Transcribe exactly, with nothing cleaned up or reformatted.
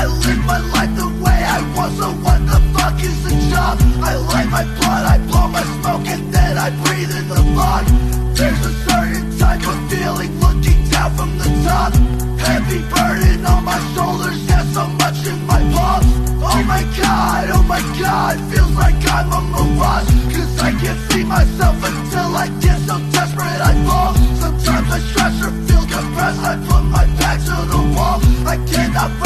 live my life the way I want, so what the fuck is the job? I light my blood, I blow my smoke, and then I breathe in the fog. There's a certain type of feeling looking down from the top. Heavy burden on my shoulders, yeah, so much in my palms. Oh my god, oh my god, feels like I'm a mirage. Cause I can't see myself until I get so desperate I fall. Sometimes I stretch or feel compressed, I put my back to the wall. I cannot